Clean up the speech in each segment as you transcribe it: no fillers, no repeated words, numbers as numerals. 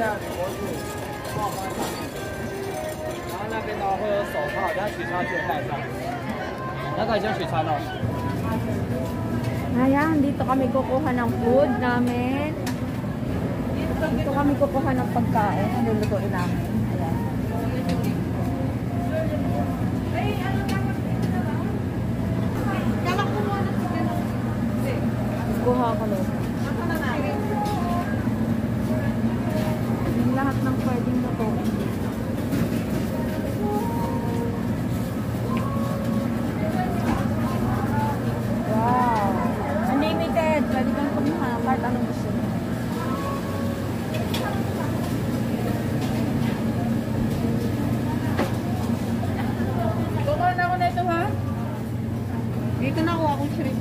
模具帮我放在上面，然后那边的话会有手套，等下取餐记得带上。那个已经取餐了。 Ayan, dito kami kukuha ng food namin. Dito kami kukuha ng pagkain. Lulutuin namin. Ayan. Kuha ko lang. Yung lahat ng pwedeng lutuin. Wow! Unlimited! Pwede kang kumuha kahit anong gusto mo. Kukuha na ako na ito, ha? Dito na ako akong shrimp.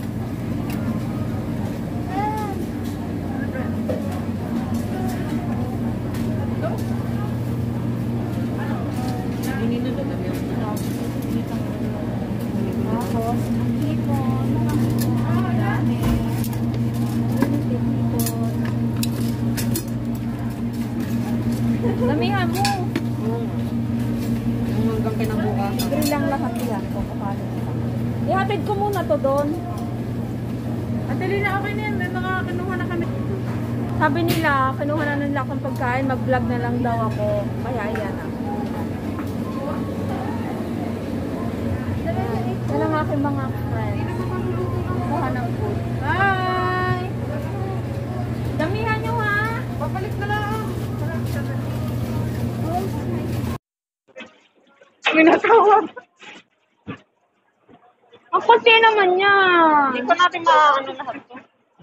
Damihan mo. Hanggang kinabukas. Libre lang lahat yan. Ihatid ko muna to doon. Atali na okay na yan. May mga kinuha na kami. Sabi nila, kinuha na nila akong pagkain. Mag-vlog na lang daw ako. Kaya yan ako. Yan ang aking mga friends. Kuha ng food. Bye! Damihan nyo ha! Papalik na lang! Minatawag. Ang kasi naman yan. Hindi pa natin maaano lahat to.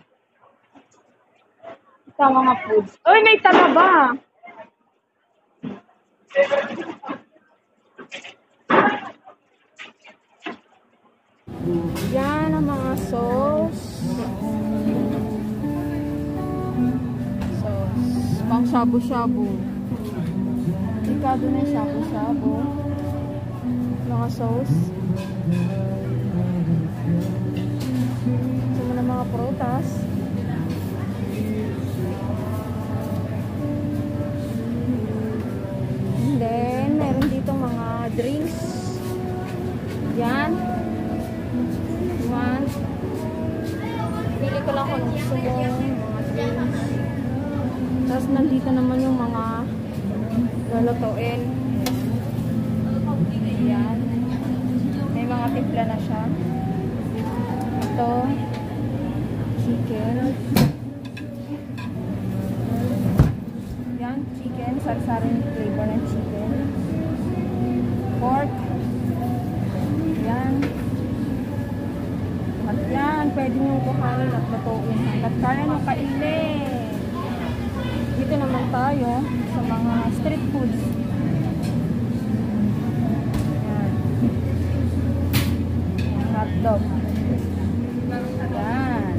Ito mga foods. Uy, may talaba. Yan ang mga sauce. Sauce. Pang shabu-shabu. Ikado na yung shabu-shabu. Mga sauce. Ito mo na mga prutas. And then, meron dito mga drinks. Yan. One. Pili ko lang kung gusto mo. Mga drinks. Tapos nandito naman yung mga lulutuin. Yan. May mga timpla na siya. Ito. Chicken. Yan. Chicken. Sarsarin yung flavor ng chicken. Pork. Yan. At yan. Pwede nyo kuhanin at lutuin. At kaya nyo kainin. Dito naman tayo sa mga street foods. Hotdog. Yan.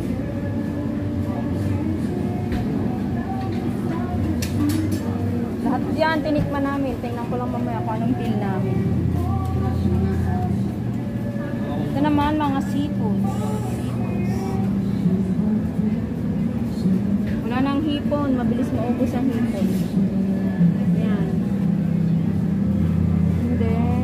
Lahat yan, tinikman namin. Tingnan ko lang mamaya kung anong feel namin. Ito naman, mga seafoods. Wala nang hipon. Mabilis maubos ang hipon. Yan. And then,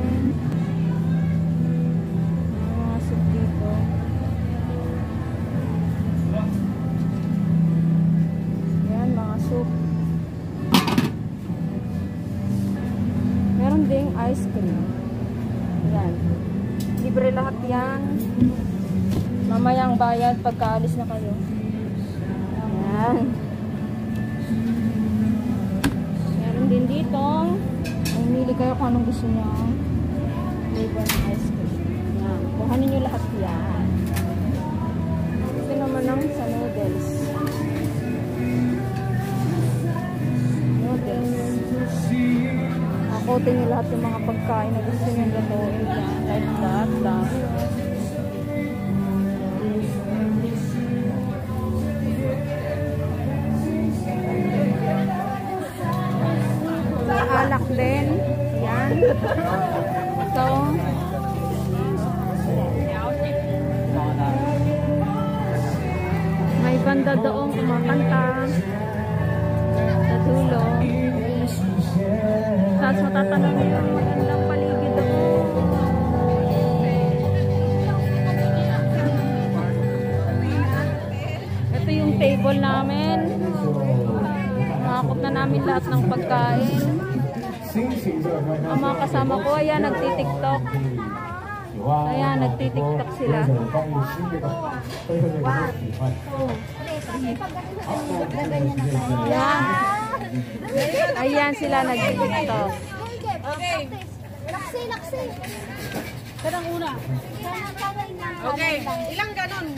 ding ice cream. Yan. Libre lahat yan. Mamayang bayad pagkaalis na kayo. Yan. Meron din dito. Umili kayo kung anong gusto nyo. Flavor ng ice cream. Yan. Kuhanin nyo lahat yan. Ito naman ang sa noodles. Kotin nyo lahat yung mga pagkain na gusto nyo lutuin dyan. Like that lang. Alak din. Yan. So, may banda doong kumakanta sa dulo. Tapos matatanong nyo yung magandang paligid ako. Ito yung table namin. Nakakot na namin lahat ng pagkain. Ang mga kasama ko, ayan, nagtitiktok. Ayan, nagtitiktok sila. Ayan. Ayan sila nagtitiktok. Okay. Laksi. Kadang una. Okay. Ilang ganon?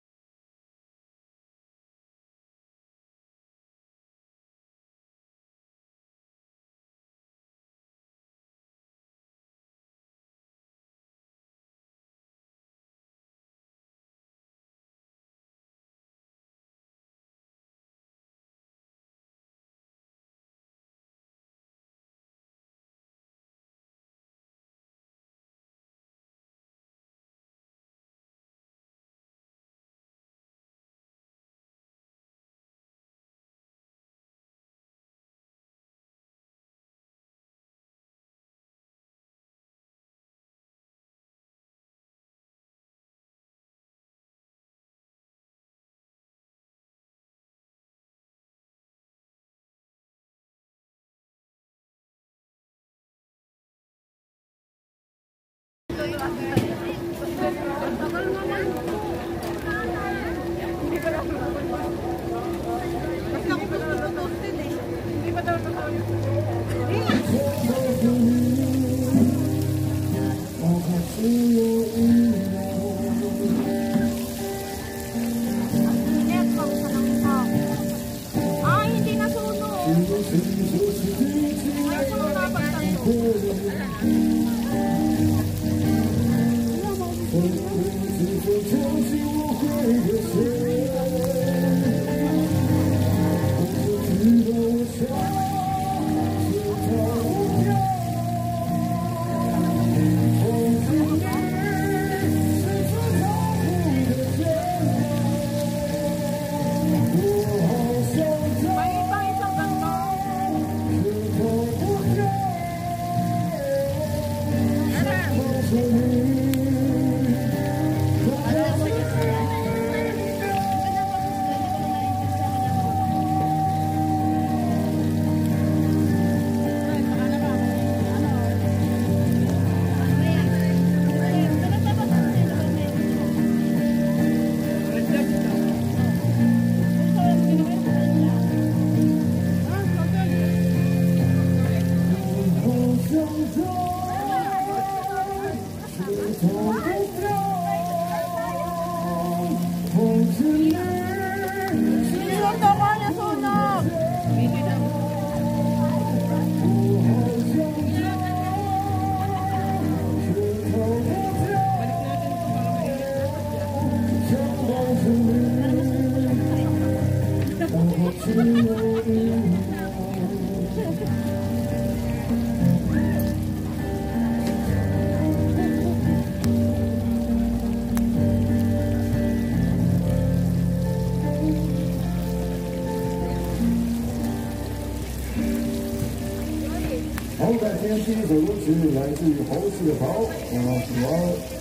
好，感谢第一首歌曲来自于侯世豪，喜欢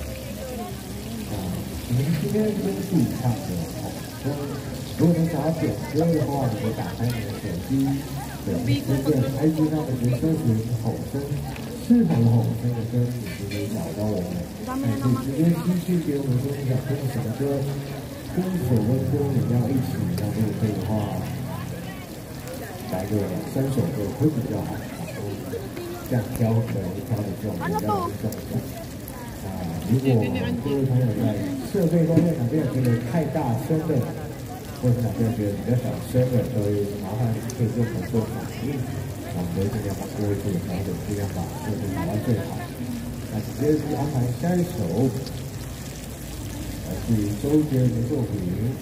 你们今天跟自己唱的好声。如果你想要点歌的话，你可以打开你的手机，对，随便 IG 上面去搜寻吼声，是否吼声的歌，你就可以找到我们。可以直接私信给我们说你想听什么歌，跟口跟歌你要一起，那如果可以的话，来个3首歌会比较好。这样挑可能挑的这种比较容易中奖。如果各位朋友在设备方面哪边觉得太大声的，或者哪边觉得比较小声的，都麻烦可以跟我们做反应，我们会尽量把各位做调整，尽量把设备调到最好。那直接是安排下一首，来自于周杰伦的作品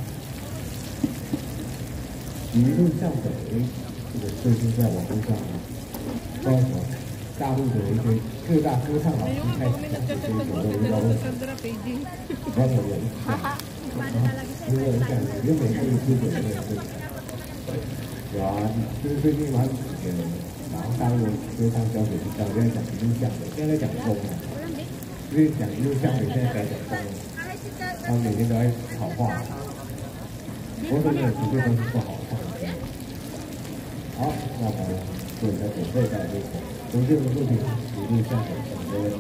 《一路向北》，这个最近在网络上不知道什么。大陆的一些各大歌唱老师开始讲这些所谓的问题，让我有印象。如果你想原本这个书本没有这个，有啊，就是最近蛮几个然后大陆就上标准是教在讲一路向北，现在在讲中啊，因为讲一路向北，现在改讲中了，他们每天都在炒话，我说你的不对都是不好看的。好，那么做一下准备，再来就从这个作品一路向北，没问题。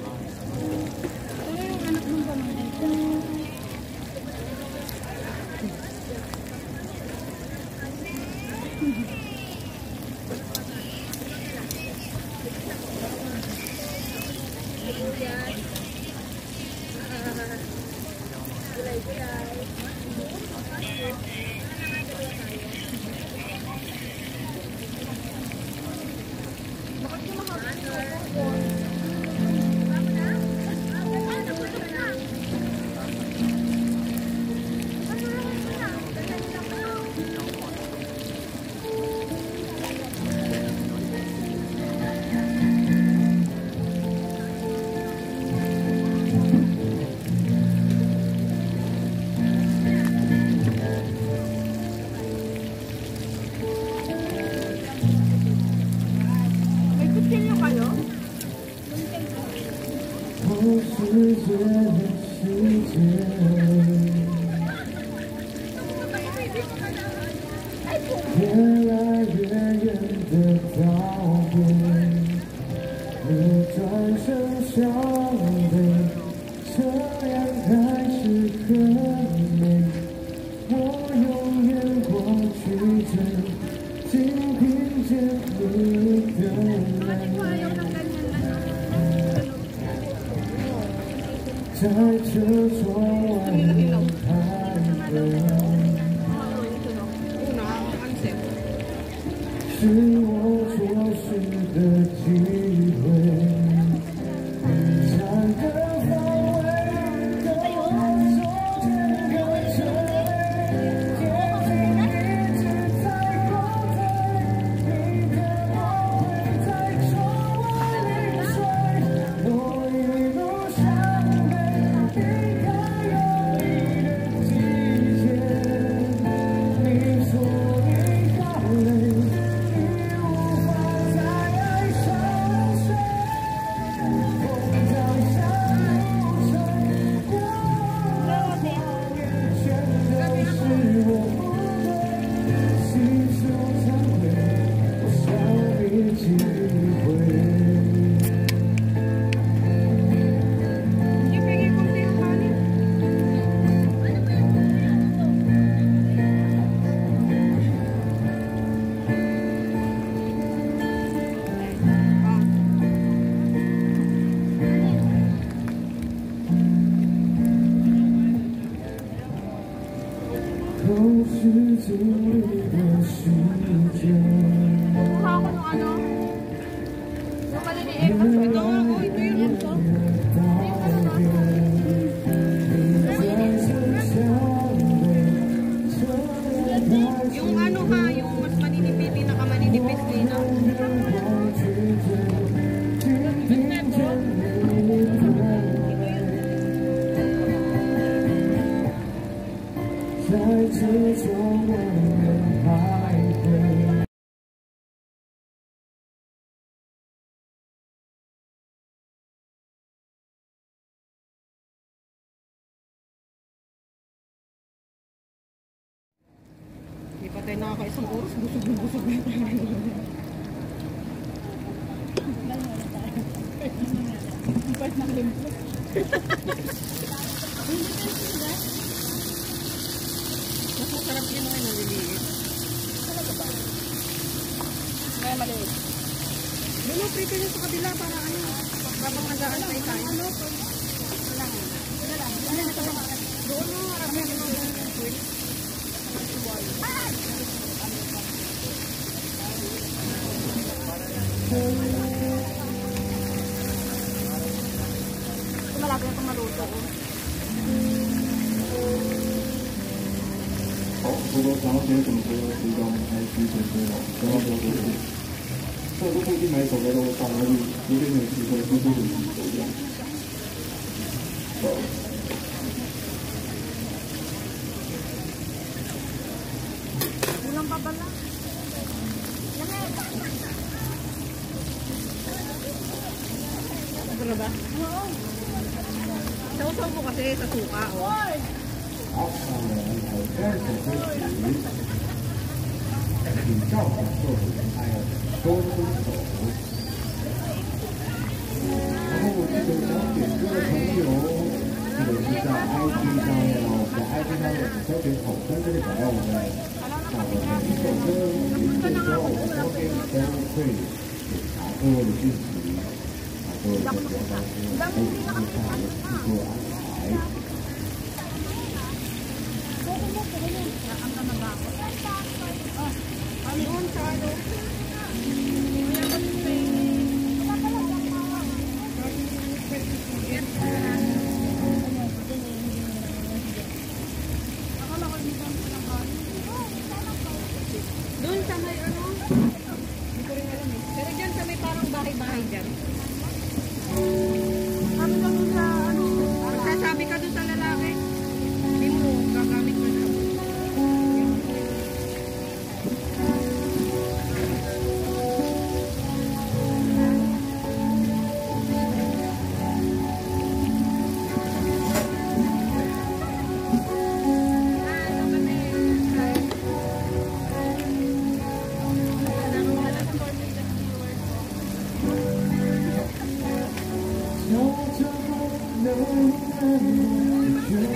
越来越远的道别，你转身向北，这样还是很美。我用眼光去追，紧盯着你的脸，在这窗外徘徊。是我做事的机会，站的方位跟我中间隔着眼睛一直在后退，你的光会在窗外里追，我一路向北，离开有你的季节，你说你好累。都是经历的时间。 Kuha ko ng ano? Yung maliliit. Ito nga ako, ito yun. Yung ano ha, yung mas maninipit, pinakamaninipit din na. Hindi pa tayo nakakaisang oras, busog na tayo. Mas masarap yun ay naliliit. Talaga ba? Kaya maliit. Dulo, prepare nyo sa kabila para ano, habang nagaan tayo tayo. Ano? Wala lang. Doon mo, marami ang mga malapit na maluto ko. 好，如果想要点什么歌，可以到我们IG点歌哦，不要多多点。在这附近买手的都到哪里？有点有机会，多多点手这样。 Kulang pa pala. ba? Oo. Sausaw mo kasi sa suka, oh. 好，那我们来开始学习，请照着作品还有多出手。然后这个想点歌的朋友，记得是在 IG 上面哦，在 IG 上面搜寻“好声”就可以找到我们。那我们每一首歌结束的时候，我们这边都会检查各位的讯息，啊，各位的联邦师可以依照我们制作安排。 Doon sa ano? Doon sa may ano? Hindi ko rin alam eh. Pero dyan sa may parang bahay-bahay dyan. Sabi ka doon sa ano? Magsasabi ka doon sa lalaki. Hindi mo gagamit mo na.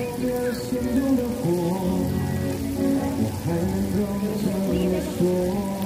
我还能够这么说。